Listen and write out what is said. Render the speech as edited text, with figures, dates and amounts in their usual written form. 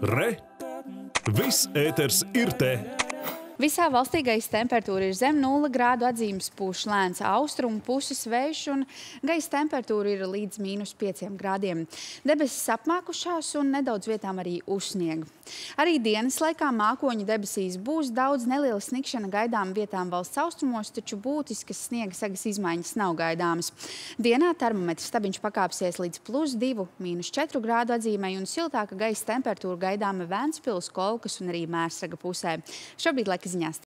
Re! Viss ēters ir te! Visā valstī gaisa temperatūra ir zem 0 grādu atzīmes, pūš lēns austrumu puses vējš un gaisa temperatūra ir līdz -5 grādiem. Debesis apmākušās un nedaudz vietām arī uzsniega. Arī dienas laikā mākoņu debesīs būs daudz, neliela sniegšana gaidām vietām valsts austrumos, taču būtiskas sniega segas izmaiņas nav gaidāmas. Dienā termometra stabiņš pakāpsies līdz +2, -4 grādu atzīmei un siltāka gaisa temperatūra gaidāma Ventspils, Kolkas un arī Mērsraga pusē. Šobrīd laika ziņās.